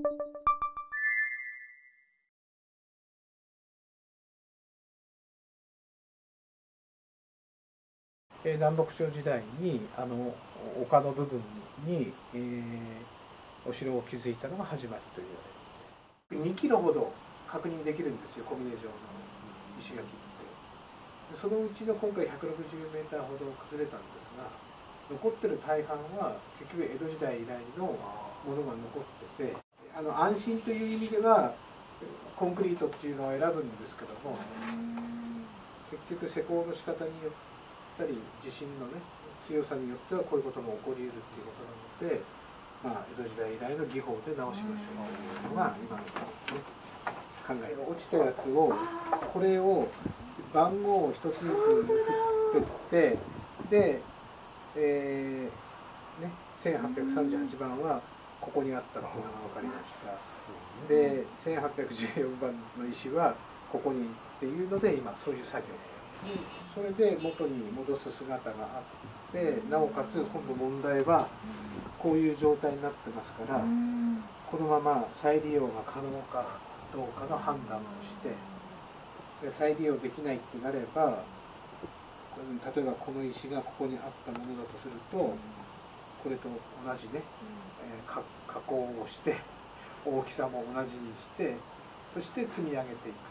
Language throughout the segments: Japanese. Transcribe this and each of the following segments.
南北朝時代に丘の部分に、お城を築いたのが始まりという2キロほど確認できるんですよ、小峰城の石垣って。そのうちの今回160メーターほど崩れたんですが、残ってる大半は結局江戸時代以来のものが残ってて、安心という意味ではコンクリートっていうのを選ぶんですけども、結局施工の仕方によったり地震のね強さによってはこういうことも起こり得るっていうことなので、江戸時代以来の技法で直しましょうというのが今の、ね、考えです。落ちたやつをこれを番号を一つずつ振ってってで、1838番はここにあったっていうのが分かりました。で1814番の石はここにっていうので今そういう作業それで元に戻す姿があってなおかつ今度問題はこういう状態になってますからこのまま再利用が可能かどうかの判断をしてで再利用できないってなれば例えばこの石がここにあったものだとするとこれと同じね、加工をして大きさも同じにしてそして積み上げていく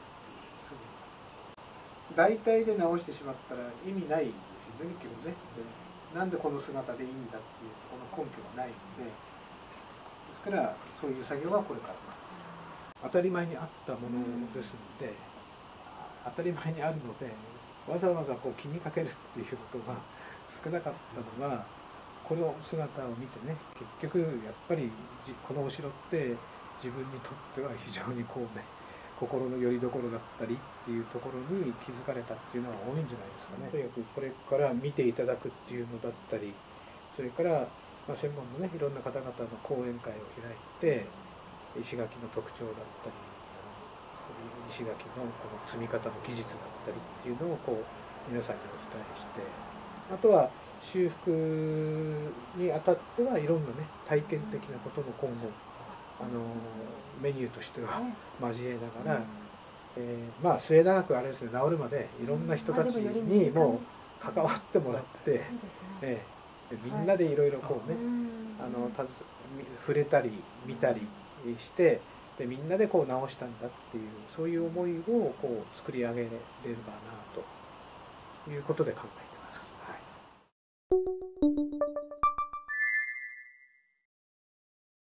大体で直してしまったら意味ないですよね結局ね。なんでこの姿でいいんだっていうこの根拠がないのでですからそういう作業はこれから当たり前にあったものですので当たり前にあるのでわざわざこう気にかけるっていうことが少なかったのがこの姿を見てね結局やっぱりこのお城って自分にとっては非常にこうね心の拠り所だったりっていうところに気づかれたっていうのは多いんじゃないですかね。とにかくこれから見ていただくっていうのだったりそれから、専門のねいろんな方々の講演会を開いて石垣の特徴だったり石垣のこの積み方の技術だったりっていうのをこう皆さんにお伝えしてあとは修復にあたってはいろんなね体験的なことも今後メニューとしては交えながら、末永くあれですね治るまでいろんな人たちにもう関わってもらって、みんなでいろいろこうね触れたり見たりしてでみんなでこう直したんだっていうそういう思いをこう作り上げれればなということで考えています。